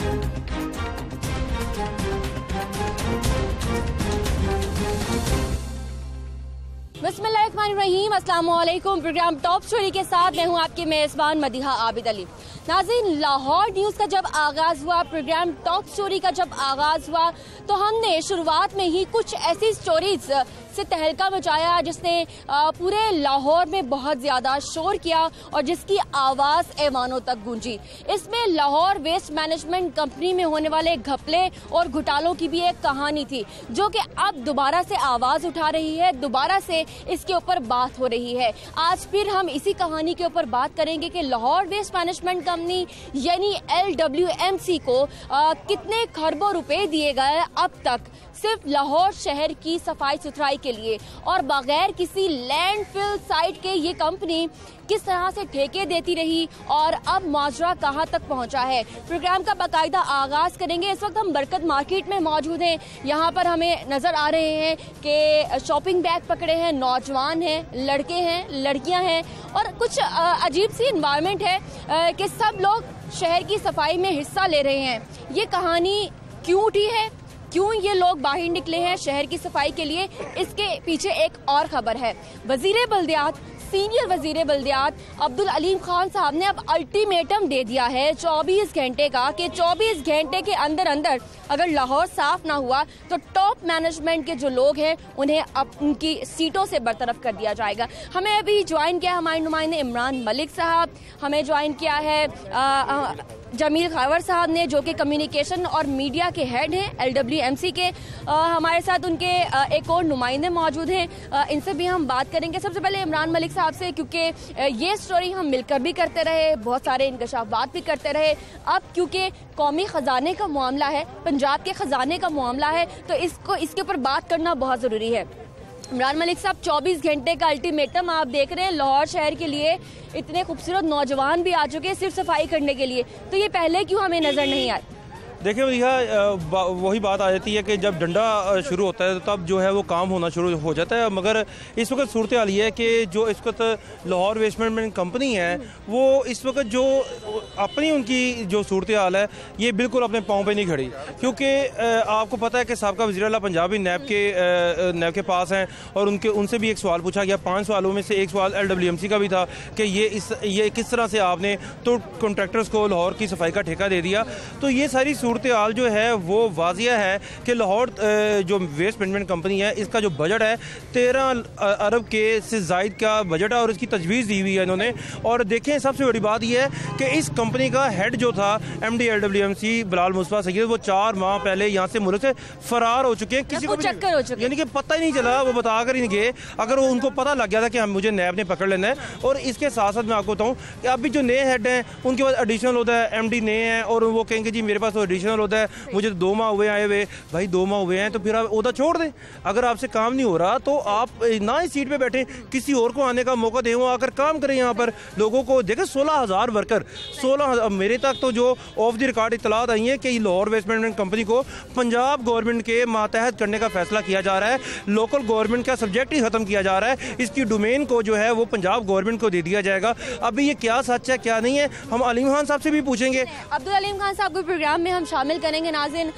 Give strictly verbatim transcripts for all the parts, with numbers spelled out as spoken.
बिस्मिल्लाहिर्रहमानिर्रहीम, अस्सलाम वालेकुम। प्रोग्राम टॉप स्टोरी के साथ मैं हूं आपकी मेज़बान मदीहा आबिद अली। नाज़रीन, लाहौर न्यूज़ का जब आगाज़ हुआ, प्रोग्राम टॉप स्टोरी का जब आगाज़ हुआ, तो हमने शुरुआत में ही कुछ ऐसी स्टोरीज से तहलका मचाया जिसने पूरे लाहौर में बहुत ज़्यादा शोर किया और जिसकी आवाज़ ऐवानों तक गूंजी। इसमें लाहौर वेस्ट मैनेजमेंट कंपनी में होने वाले घपले और घोटालों की भी एक कहानी थी, जो कि अब दोबारा से आवाज़ उठा रही है, दोबारा से इसके ऊपर बात हो रही है। आज फिर हम इसी कहानी के ऊपर बात करेंगे कि लाहौर वेस्ट मैनेजमेंट कंपनी यानी एल डब्ल्यू एम सी को आ, कितने खरबों रुपए दिए गए अब तक सिर्फ लाहौर शहर की सफाई सुथराई के लिए, और बगैर किसी लैंडफिल साइट के ये कंपनी किस तरह से ठेके देती रही और अब माजरा कहां तक पहुंचा है। प्रोग्राम का बाकायदा आगाज करेंगे। इस वक्त हम बरकत मार्केट में मौजूद हैं। यहाँ पर हमें नजर आ रहे हैं कि शॉपिंग बैग पकड़े हैं, नौजवान हैं, लड़के हैं, लड़कियां हैं और कुछ अजीब सी इन्वायरमेंट है कि सब लोग शहर की सफाई में हिस्सा ले रहे हैं। ये कहानी क्यों उठी है, क्यों ये लोग बाहर निकले हैं शहर की सफाई के लिए, इसके पीछे एक और खबर है। वजीर बल्दियात, सीनियर वजीर बल्दियात अब्दुल अलीम खान साहब ने अब अल्टीमेटम दे दिया है चौबीस घंटे का कि चौबीस घंटे के अंदर अंदर अगर लाहौर साफ ना हुआ तो टॉप मैनेजमेंट के जो लोग हैं उन्हें अब उनकी सीटों से बरतरफ कर दिया जाएगा। हमें अभी ज्वाइन किया हमारे नुमाइंदे इमरान मलिक साहब, हमें ज्वाइन किया है आ, आ, जमील खैवर साहब ने, जो कि कम्युनिकेशन और मीडिया के हेड हैं एल डब्ल्यू एम सी के। आ, हमारे साथ उनके आ, एक और नुमाइंदे मौजूद हैं, आ, इनसे भी हम बात करेंगे। सबसे पहले इमरान मलिक साहब से, क्योंकि ये स्टोरी हम मिलकर भी करते रहे, बहुत सारे इंकशाफात भी करते रहे। अब क्योंकि कौमी खजाने का मामला है, पंजाब के खजाने का मामला है, तो इसको इसके ऊपर बात करना बहुत ज़रूरी है। इमरान मलिक साहब, चौबीस घंटे का अल्टीमेटम आप देख रहे हैं। लाहौर शहर के लिए इतने खूबसूरत नौजवान भी आ चुके हैं सिर्फ सफाई करने के लिए, तो ये पहले क्यों हमें नजर नहीं आया? देखिए यह वही बात आ जाती है कि जब डंडा शुरू होता है तब जो है वो काम होना शुरू हो जाता है। मगर इस वक्त सूरत हाल ये है कि जो इस वक्त लाहौर वेस्ट मैनेजमेंट कंपनी है वो इस वक्त जो अपनी उनकी जो सूरत हाल है ये बिल्कुल अपने पाँव पे नहीं खड़ी, क्योंकि आपको पता है कि साबका वज़ीर आला पंजाब भी नैब के नैब के पास हैं और उनके उनसे भी एक सवाल पूछा गया। पाँच सवालों में से एक सवाल एल डब्ल्यू एम सी का भी था कि ये इस ये किस तरह से आपने तो कॉन्ट्रैक्टर्स को लाहौर की सफाई का ठेका दे दिया। तो ये सारी सूरत हाल जो है वो वाजिया है कि लाहौर जो वेस्ट मैनेजमेंट कंपनी है इसका जो बजट है तेरह अरब के से जायद का बजट है और इसकी तजवीज़ दी हुई है इन्होंने। और देखें सबसे बड़ी बात यह है कि इस कंपनी का हेड जो था M D L W M C Bilal Mustafa Syed, वो चार माह पहले यहाँ से मुल्क से फरार हो चुके हैं, किसी को चक्कर हो चुके, यानी कि पता ही नहीं चला, वो बता कर ही नहीं गए। अगर वो उनको पता लग गया था कि हम मुझे नैब ने पकड़ लेना है। और इसके साथ साथ मैं आपको बताऊँ कि अभी जो नए हेड हैं उनके पास एडिशनल होता है, एम डी नए हैं और वो कहेंगे जी मेरे पास तो एडिशनल होता है, मुझे तो दो माह हुए आए हुए। भाई दो माह हुए हैं तो फिर आप ओहदा छोड़ दें। अगर आपसे काम नहीं हो रहा तो आप ना ही सीट पे बैठे, किसी और को आने का मौका दें, वो आकर काम करें। यहाँ पर लोगों को देखें, सोलह हजार वर्कर, सोलह मेरे तक तो जो ऑफ द रिकॉर्ड इतलात आई है कि लाहौर वेस्ट मैनेजमेंट कंपनी को पंजाब गवर्नमेंट के मातहत करने का फैसला किया जा रहा है। लोकल गवर्नमेंट का सब्जेक्ट ही खत्म किया जा रहा है, इसकी डोमेन को जो है वो पंजाब गवर्नमेंट को दे दिया जाएगा। अभी ये क्या सच है क्या नहीं है हम अलीम खान साहब से भी पूछेंगे। अब्दुल अलीम खान साहब को प्रोग्राम में हम शामिल करेंगे। नाज़रीन,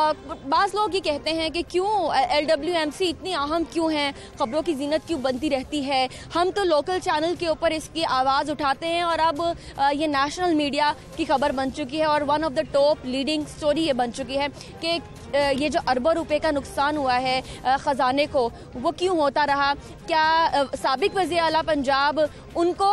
बाज़ लोग ये कहते हैं कि क्यों एल डब्ल्यू एम सी इतनी अहम क्यों है, खबरों की जीनत क्यों बनती रहती है। हम तो लोकल चैनल के ऊपर इसकी आवाज़ उठाते हैं और अब ये नेशनल मीडिया की खबर बन चुकी है और one of the top leading story ये बन चुकी है कि ये जो अरबों रुपए का नुकसान हुआ है ख़जाने को, वो क्यों होता रहा। क्या साबिक वज़ीर आला पंजाब उनको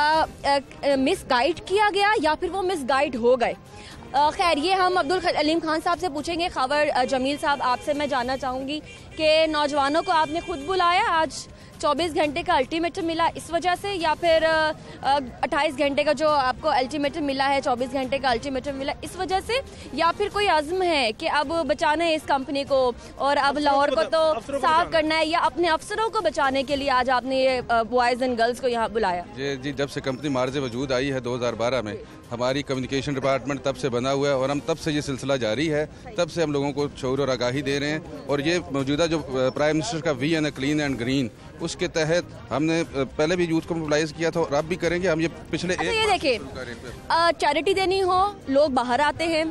मिस गाइड किया गया या फिर वो मिस गाइड हो गए? खैर, ये हम अब्दुल अलीम खान साहब से पूछेंगे। खबर जमील साहब, आपसे मैं जानना चाहूँगी कि नौजवानों को आपने खुद बुलाया, आज चौबीस घंटे का अल्टीमेटम मिला इस वजह से, या फिर अट्ठाईस घंटे का जो आपको अल्टीमेटम मिला है, चौबीस घंटे का अल्टीमेटम मिला इस वजह से, या फिर कोई अज़्म है कि अब बचाना है इस कंपनी को और अब लाहौर को तो साफ करना है, या अपने अफसरों को बचाने के लिए आज आपने ये बॉयज़ एंड गर्ल्स को यहाँ बुलाया? जी जी, जब से कंपनी मार्ज वजूद आई है दो हज़ार बारह में, हमारी कम्युनिकेशन डिपार्टमेंट तब से बना हुआ है और हम तब से ये सिलसिला जारी है। तब से हम लोगों को शऊर और आगाही दे रहे हैं और ये मौजूदा जो प्राइम मिनिस्टर का V N clean and green, उसके तहत हमने पहले भी यूथ को मोबिलाइज किया था और अब भी करेंगे हम। ये पिछले अच्छा, ये देखिए, चैरिटी देनी हो, लोग बाहर आते हैं,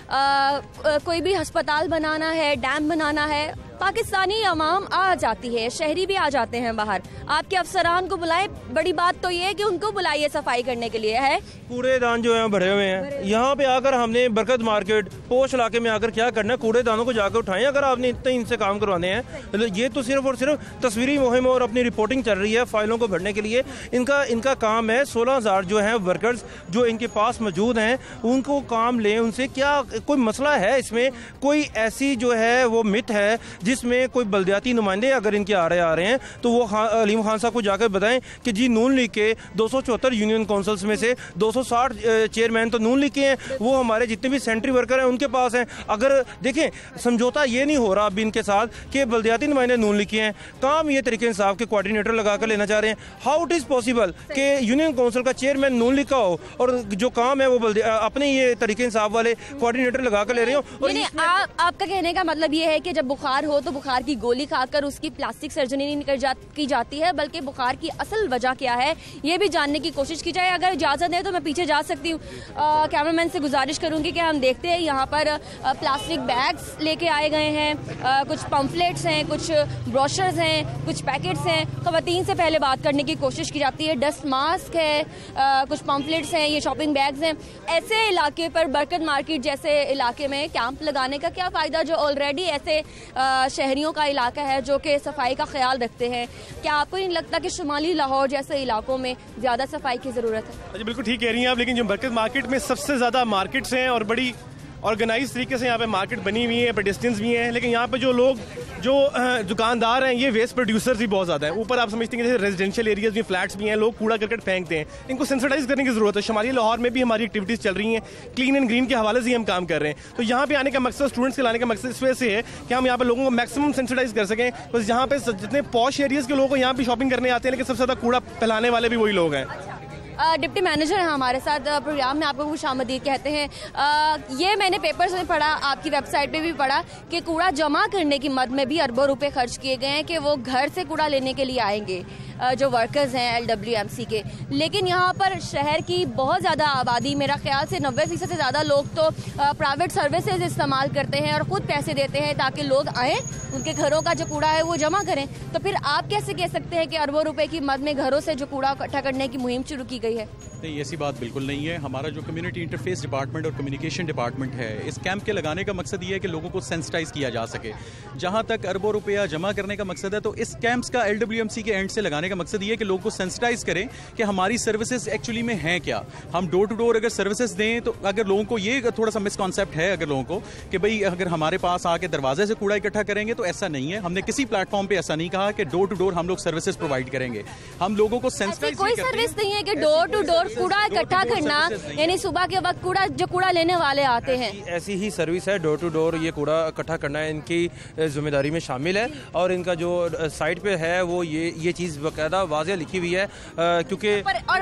कोई भी अस्पताल बनाना है, डैम बनाना है, पाकिस्तानी अवाम आ जाती है, शहरी भी आ जाते हैं बाहर। आपके अफसरान को बुलाए, बड़ी बात तो ये है कि उनको बुलाइए सफाई करने के लिए। है कूड़ेदान जो है भरे हुए हैं यहाँ पे आकर, हमने बरकत मार्केट पोश इलाके में आकर क्या करना है, कूड़ेदानों को जाकर उठाएं। अगर आपने इतने इनसे काम करवाने हैं, ये तो सिर्फ और सिर्फ तस्वीरी मुहिम और अपनी रिपोर्टिंग चल रही है फाइलों को भरने के लिए। इनका इनका काम है सोलह हजार जो है वर्कर्स जो इनके पास मौजूद हैं उनको काम लें उनसे। क्या कोई मसला है इसमें? कोई ऐसी जो है वो मिथ है जिसमें कोई बल्दियाती नुमाइंदे अगर इनके आ रहे आ रहे हैं तो वो अलीम खान साहब को जाकर बताएं कि जी नून लीग के दो सौ चौहत्तर यूनियन काउंसिल्स में से दो सौ साठ चेयरमैन तो नून लीग के हैं, वो हमारे जितने भी सेंट्री वर्कर हैं उनके पास हैं। अगर देखें समझौता ये नहीं हो रहा अभी इनके साथ कि बल्दियाती नुमाइंदे नून लीग के हैं, काम ये तरीके इंसाफ के कोऑर्डिनेटर लगाकर लेना चाह रहे हैं। हाउ इट इज पॉसिबल कि यूनियन काउंसिल का चेयरमैन नून लीग का हो और जो काम है वो अपने ये तरीके इंसाफ वाले कोऑर्डिनेटर लगाकर ले रहे हो। और आपका कहने का मतलब ये है कि जब बुखार हो तो बुखार की गोली खाकर उसकी प्लास्टिक सर्जरी नहीं जा, की जाती है, बल्कि बुखार की असल वजह क्या है ये भी जानने की कोशिश की जाए। अगर इजाजत है तो मैं पीछे जा सकती हूँ। कैमरामैन से गुजारिश करूंगी कि हम देखते हैं यहाँ पर आ, प्लास्टिक बैग्स लेके आए गए हैं, आ, कुछ पम्फलेट्स हैं, कुछ ब्रोशर्स हैं, कुछ पैकेट्स हैं। खवातीन से पहले बात करने की कोशिश की जाती है। डस्ट मास्क है, आ, कुछ पम्फलेट्स हैं, ये शॉपिंग बैग्स हैं। ऐसे इलाके पर बरकत मार्केट जैसे इलाके में कैंप लगाने का क्या फ़ायदा जो ऑलरेडी ऐसे शहरियों का इलाका है जो कि सफाई का ख्याल रखते हैं? क्या आपको नहीं लगता कि शुमाली लाहौर जैसे इलाकों में ज़्यादा सफाई की ज़रूरत है? जी बिल्कुल ठीक कह रही हैं आप, लेकिन जो बरकत मार्केट में सबसे ज़्यादा मार्केट्स हैं और बड़ी ऑर्गेनाइज तरीके से यहाँ पे मार्केट बनी हुई है, पेडेस्ट्रियंस भी हैं, लेकिन यहाँ पे जो लोग जो दुकानदार हैं ये वेस्ट प्रोड्यूसर्स भी बहुत ज़्यादा हैं। ऊपर आप समझते हैं जैसे रेजिडेंशियल एरियाज में फ्लैट्स भी हैं, लोग कूड़ा करकट फेंकते हैं, इनको सेंसिटाइज करने की ज़रूरत है। शुमाली लाहौर में भी हमारी एक्टिविटीज़ चल रही हैं, क्लीन एंड ग्रीन के हवाले से ही हम काम कर रहे हैं। तो यहाँ पे आने का मकसद, स्टूडेंट्स के लाने का मकसद इस वजह से है कि हम यहाँ पे लोगों को मैक्सिमम सेंसिटाइज कर सकें। बस यहाँ पे जितने पॉश एरियाज़ के लोग यहाँ पे शॉपिंग करने आते हैं, लेकिन सबसे ज़्यादा कूड़ा फैलाने वाले भी वही लोग हैं। डिप्टी मैनेजर हैं हमारे साथ प्रोग्राम में, आपको खुशामदीद कहते हैं। आ, ये मैंने पेपर्स में पढ़ा, आपकी वेबसाइट पे भी पढ़ा कि कूड़ा जमा करने की मद में भी अरबों रुपए खर्च किए गए हैं कि वो घर से कूड़ा लेने के लिए आएंगे जो वर्कर्स हैं एल डब्ल्यू एम सी के। लेकिन यहाँ पर शहर की बहुत ज़्यादा आबादी, मेरा ख्याल से नब्बे फीसद से ज़्यादा लोग तो प्राइवेट सर्विसेज इस्तेमाल करते हैं और ख़ुद पैसे देते हैं ताकि लोग आएँ, उनके घरों का जो कूड़ा है वो जमा करें। तो फिर आप कैसे कह सकते हैं कि अरबों रुपए की मद में घरों से जो कूड़ा इकट्ठा करने की मुहिम शुरू की गई है? नहीं, ऐसी बात बिल्कुल नहीं है। हमारा जो कम्युनिटी इंटरफेस डिपार्टमेंट और कम्युनिकेशन डिपार्टमेंट है, इस कैंप के लगाने का मकसद ये है कि लोगों को सेंसिटाइज किया जा सके। जहाँ तक अरबों रुपया जमा करने का मकसद है, तो इस कैंप्स का एल डब्ल्यू एम सी के एंड से लगाने का मकसद ये है कि लोगों को सेंसिटाइज करें कि हमारी सर्विसेज एक्चुअली में हैं क्या। हम डोर टू डोर अगर सर्विसेज दें तो अगर लोगों को ये थोड़ा सा मिसकॉन्सेप्ट है अगर लोगों को कि भाई अगर हमारे पास आके दरवाजे से कूड़ा इकट्ठा करेंगे, तो ऐसा नहीं है। हमने किसी प्लेटफॉर्म पे ऐसा नहीं कहा कि डोर टू डोर हम लोग सर्विसेज प्रोवाइड करेंगे। हम लोगों को सेंसिटाइज कोई सर्विस नहीं है कि डोर टू डोर कूड़ा इकट्ठा करना, यानी सुबह के वक्त कूड़ा जो कूड़ा लेने वाले आते हैं, ऐसी ही सर्विस है। डोर टू डोर ये कूड़ा इकट्ठा करना इनकी जिम्मेदारी में शामिल है और इनका जो साइट पे है वो ये ये चीज़ बाकायदा वाज़ेह लिखी हुई है, क्योंकि और,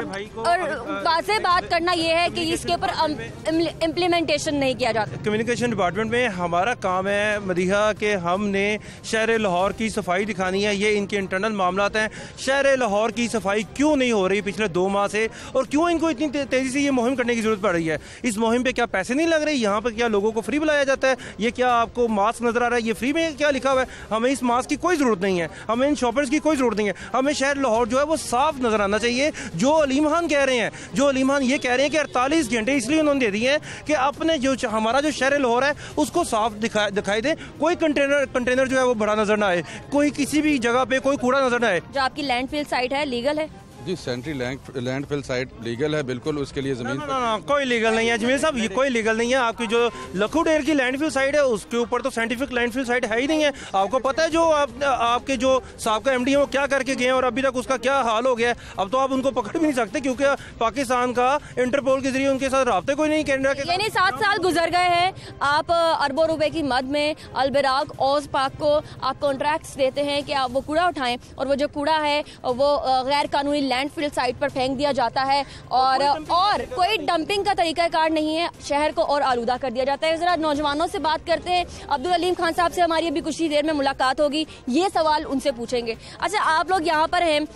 और वाज़ेह बात करना ये है कि इसके ऊपर इम्प्लीमेंटेशन नहीं किया जाता। कम्युनिकेशन डिपार्टमेंट में हमारा काम है मदीहा के हमने शहर लाहौर की सफाई दिखानी है, ये इनके इंटरनल मामलात हैं। शहर लाहौर की सफाई क्यों नहीं हो रही पिछले दो माह से और क्यों इनको इतनी तेजी से ये मुहिम करने की जरूरत पड़ रही है? इस मुहिम पे क्या पैसे नहीं लग रहे? यहाँ पर क्या लोगों को फ्री बुलाया जाता है? ये क्या आपको मास्क नजर आ रहा है? ये फ्री में क्या लिखा हुआ है? हमें इस मास्क की कोई जरूरत नहीं है, हमें इन शॉपर्स की कोई जरूरत नहीं है। हमें शहर लाहौर जो है वो साफ नजर आना चाहिए। जो अलीम खान कह रहे हैं, जो अलीम खान ये कह रहे हैं कि अड़तालीस घंटे इसलिए उन्होंने दे दिए हैं कि अपने जो हमारा जो शहर लाहौर है उसको साफ दिखा दिखाई दे, कोई कंटेनर कंटेनर जो है वो बड़ा नजर ना आए, कोई किसी भी जगह पे कोई कूड़ा नजर ना आए। जो आपकी लैंडफिल साइट है लीगल है? जी सेंट्री लैंडफिल साइट लीगल है बिल्कुल, उसके लिए जमीन ना, ना, ना, कोई लीगल नहीं है जमीर साहब, ये कोई लीगल नहीं है। आपकी जो लखू डेर की लैंडफिल साइट है उसके ऊपर तो साइंटिफिक लैंडफिल साइट है ही नहीं है। आपको पता है जो आप, आपके जो साबका एमडी है वो क्या करके गए और अभी तक उसका क्या हाल हो गया है। अब तो आप उनको पकड़ भी नहीं सकते क्योंकि पाकिस्तान का इंटरपोल के जरिए उनके साथ राब्ते कोई नहीं, कैनेडा के। यानी सात साल गुजर गए हैं, आप अरबों रुपए की मद में अलबराक ओज पाक को आप कॉन्ट्रैक्ट्स देते हैं कि आप वो कूड़ा उठाएं और वो जो कूड़ा है वो गैर कानूनी लैंडफिल साइट पर फेंक दिया जाता है और और कोई डंपिंग का तरीकाकार नहीं है, शहर को और आलूदा कर दिया जाता है। जरा नौजवानों से बात करते हैं। अब्दुल अलीम खान साहब से हमारी अभी कुछ ही देर में मुलाकात होगी, ये सवाल उनसे पूछेंगे। अच्छा, आप लोग यहाँ पर हैं,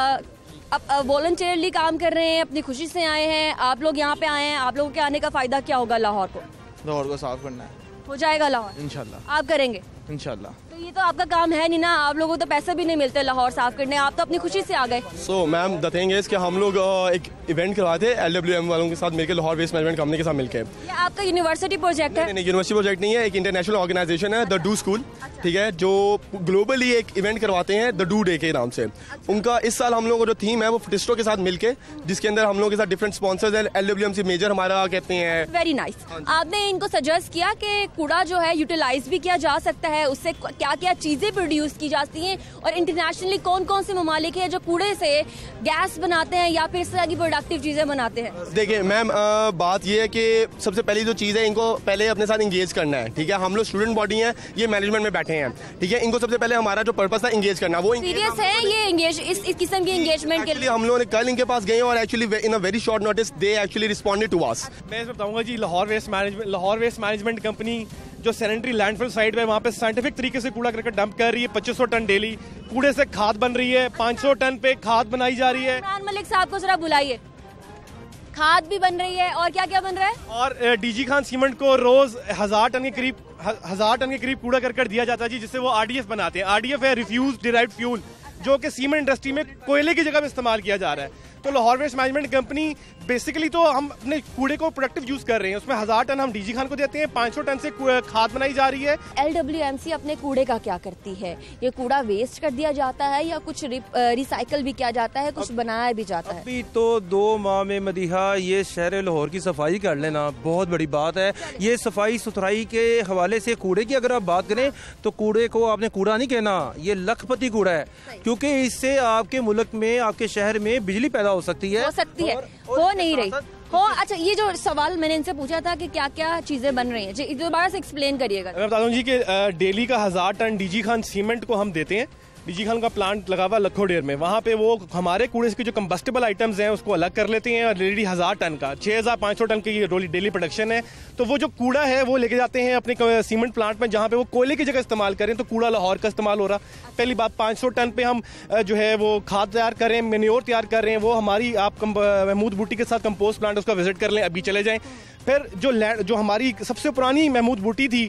अब वॉलंटियरली काम कर रहे हैं, अपनी खुशी से आए हैं, आप लोग यहाँ पे आए हैं, आप लोगों के आने का फायदा क्या होगा लाहौर को? लाहौर को साफ करना है। हो जाएगा लाहौर इंशाल्लाह आप करेंगे? इंशाल्लाह। तो ये तो आपका काम है नहीं ना, आप लोगों को तो पैसे भी नहीं मिलते लाहौर साफ करने, आप तो अपनी खुशी से आ गए। So ma'am the thing is कि हम लोग uh, एक इवेंट करवाए थे एल डब्ल्यू एम वालों के साथ मिलकर, लाहौर वेस्ट मैनेजमेंट कंपनी के साथ मिलकर। ये आपका यूनिवर्सिटी प्रोजेक्ट है? नहीं, यूनिवर्सिटी प्रोजेक्ट नहीं है, एक इंटरनेशनल ऑर्गेनाइजेशन है द डू स्कूल, ठीक है, जो ग्लोबली एक इवेंट करवाते हैं द डू डे के नाम से। उनका इस साल हम लोगों का जो थीम है वो फिटिस्टो के साथ मिलके, जिसके अंदर हम लोग के साथ डिफरेंट स्पॉन्सर्स हैं, L W M C major हमारा कहते हैं। Very nice. आपने इनको सजेस्ट किया कि कूड़ा जो है यूटिलाइज भी किया जा सकता है, उससे क्या क्या चीजें प्रोड्यूस की जाती हैं, और इंटरनेशनली कौन कौन से ममालिक हैं जो कूड़े से गैस बनाते हैं या फिर इस तरह की प्रोडक्टिव चीजें बनाते हैं? देखिए मैम, बात ये है कि सबसे पहली जो चीज़ है, इनको पहले अपने साथ इंगेज करना है, ठीक है। हम लोग स्टूडेंट बॉडी हैं, ये मैनेजमेंट में बैठे हैं, ठीक है। इनको सबसे पहले हमारा जो पर्पस था इंगेज करना, वो सीरियस है ये इंगेज, इस, इस किस्म की एंगेजमेंट के लिए हम लोगों ने कल इनके पास गए और actually in a very short notice दे एक्चुअली रिस्पॉन्डेड टू अस। मैं इसमें बताऊंगा जी, Lahore waste management Lahore waste management company जो सैनिटरी लैंडफिल साइट है वहाँ पे साइंटिफिक तरीके से कूड़ा करके डंप कर रही है। पच्चीस सौ टन डेली कूड़े से खाद बन रही है, पाँच सौ टन पे खाद बनाई जा रही है। इमरान मलिक साहब को जरा बुलाइए। खाद भी बन रही है और क्या क्या बन रहा है? और डीजी खान सीमेंट को रोज हजार टन के करीब हजार टन के करीब कूड़ा करकट दिया जाता है जी, जिससे वो आरडीएफ बनाते हैं। आरडीएफ है रिफ्यूज डिराइव्ड फ्यूल, जो कि सीमेंट इंडस्ट्री में कोयले की जगह में इस्तेमाल किया जा रहा है। तो Lahore waste management company basically तो हम अपने कूड़े को प्रोडक्टिव यूज कर रहे हैं, उसमें हजार टन हम डीजी खान को देते हैं, पाँच सौ टन से खाद बनाई जा रही है। एल डब्ल्यू एम सी अपने कूड़े का क्या करती है? ये कूड़ा वेस्ट कर दिया जाता है या कुछ रिसाइकल भी किया जाता है, कुछ बनाया भी जाता है? अभी तो दो माह में मदीहा ये शहर लाहौर की सफाई कर लेना बहुत बड़ी बात है। ये सफाई सुथराई के हवाले से कूड़े की अगर आप बात करें तो कूड़े को आपने कूड़ा नहीं कहना, ये लखपति कूड़ा है, क्योंकि इससे आपके मुल्क में, आपके शहर में बिजली पैदा हो सकती है। हो सकती है, हो नहीं रही हो। अच्छा, ये जो सवाल मैंने इनसे पूछा था कि क्या क्या चीजें बन रही हैं, जी दोबारा से एक्सप्लेन करिएगा। मैं बता दूं जी कि डेली का हजार टन डीजी खान सीमेंट को हम देते हैं। डीजी खान का प्लांट लगा हुआ लखोडेर में, वहाँ पे वो हमारे कूड़े के जो कंबस्टेबल आइटम्स हैं उसको अलग कर लेते हैं, और डेली हजार टन का छः हजार पाँच सौ टन की डेली प्रोडक्शन है। तो वो जो कूड़ा है वो लेके जाते हैं अपने सीमेंट प्लांट में, जहाँ पे वो कोयले की जगह इस्तेमाल करें, तो कूड़ा लाहौर का इस्तेमाल हो रहा। पहली बात, पाँच सौ टन पे हम जो है वो खाद तैयार कर रहे हैं, मेन्योर तैयार कर रहे हैं। वो हमारी आप महमूद बूटी के साथ कंपोस्ट प्लांट उसका विजिट कर लें, अभी चले जाएं। फिर जो लैंड जो हमारी सबसे पुरानी महमूद बूटी थी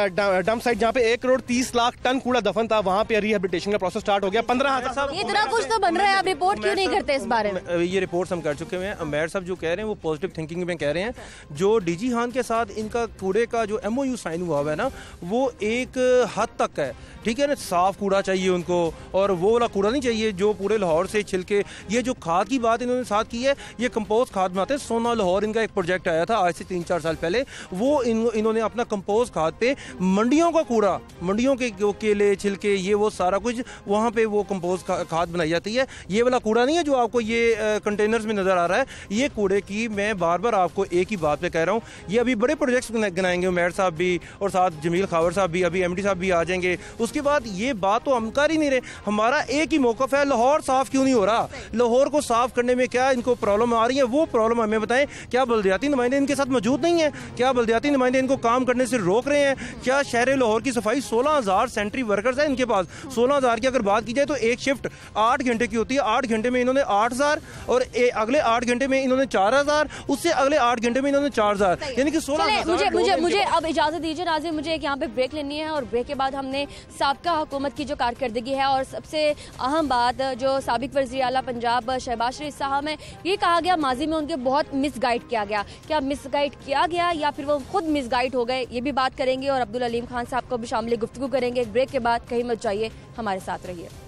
डंप साइट, जहाँ पे एक करोड़ तीस लाख टन कूड़ा दफन था, वहाँ पे रिहेबिलिटेशन का प्रोसेस स्टार्ट हो गया। पंद्रह हजार इतना कुछ तो बन रहा है, आप रिपोर्ट क्यों नहीं करते इस बारे में? ये रिपोर्ट हम कर चुके हैं। अमेर साहब जो कह रहे हैं वो पॉजिटिव थिंकिंग में कह रहे हैं। जो डीजी खान के साथ इनका कूड़े का जो एमओयू साइन हुआ हुआ है ना, वो एक हद तक है, ठीक है ना। साफ कूड़ा चाहिए उनको, और वो वाला कूड़ा नहीं चाहिए जो पूरे लाहौर से छिलके। ये जो खाद की बात इन्होंने साथ की है, ये कंपोस्ट खाद बनाते हैं। सोना लाहौर इनका एक प्रोजेक्ट आया था आज से तीन चार साल पहले, वो इन, इन्होंने अपना कंपोस्ट खाद पे मंडियों का कूड़ा, मंडियों के केले छिलके, ये वो सारा कुछ वहाँ पे वो कंपोस्ट खाद बनाई जाती है। ये वाला कूड़ा नहीं है जो आपको ये कंटेनर्स में नजर आ रहा है। ये कूड़े की मैं बार बार आपको एक ही बात पे कह रहा हूँ, ये अभी बड़े प्रोजेक्ट्स गिनाएंगे उमैर साहब भी, और साथ जमील खावर साहब भी, अभी एमडी साहब भी आ जाएंगे। उसके बाद ये बात तो हम कर ही नहीं रहे। हमारा एक ही मौकफ है, लाहौर साफ क्यों नहीं हो रहा? लाहौर को साफ करने में क्या इनको प्रॉब्लम आ रही है, वो प्रॉब्लम हमें बताएं। क्या बल्दियाती नुमाइंदे इनके साथ मौजूद नहीं है? क्या बल्दियाती नुमाइंदे इनको काम करने से रोक रहे हैं? क्या शहर लाहौर की सफाई, सोलह हजार सेंट्री वर्कर्स है इनके पास, सोलह हजार की अगर बात की जाए तो एक शिफ्ट आठ घंटे की होती है। आठ घंटे में इन्होंने आठ हजार और अगले आठ घंटे में इन्होंने चार हजार, उससे अगले आठ घंटे में इन्होंने चार हजार, यानी कि सोलह। मुझे मुझे मुझे अब इजाजत दीजिए नाज़रीन, मुझे एक यहाँ पे ब्रेक लेनी है, और ब्रेक के बाद हमने साबका हुकूमत की जो कारकर्दगी है, और सबसे अहम बात जो साबिक वज़ीर आला पंजाब शहबाज शरीफ साहब हैं, ये कहा गया माजी में उनके बहुत मिसगाइड किया गया। क्या मिसगाइड किया गया या फिर वो खुद मिसगाइड हो गए, ये भी बात करेंगे, और अब्दुल अलीम खान साहब को भी शामिल गुफ्तगू करेंगे। ब्रेक के बाद कहीं मत जाइए, हमारे साथ रहिए।